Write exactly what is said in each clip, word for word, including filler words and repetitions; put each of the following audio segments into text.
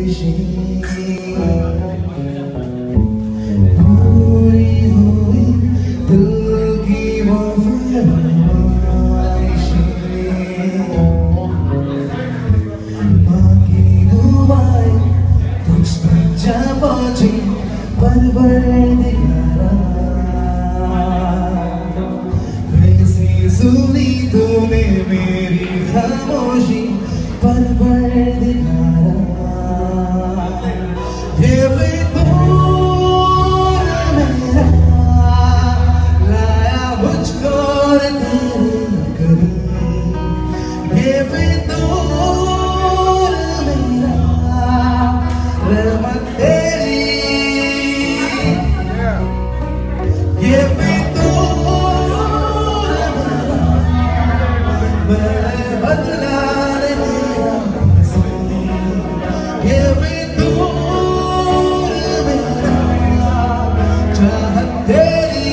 सुनी तूने मेरी खामोशी पर पर दिखारा ये फितूर मेरा लाया मुझको तेरे करीब ये फितूर मेरा रहमत तेरी ये बदला रे तेरा ये फितूर मेरा चाहत तेरी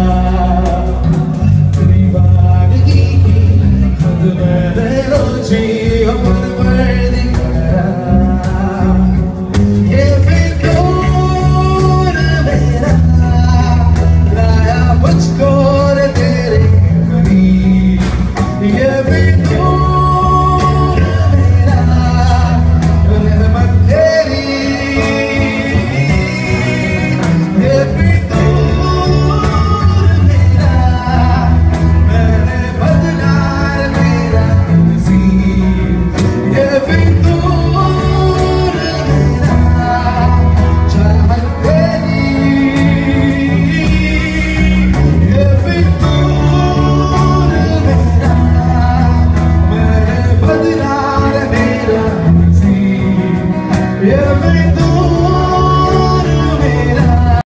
Teरी बादगी की हद में रोजी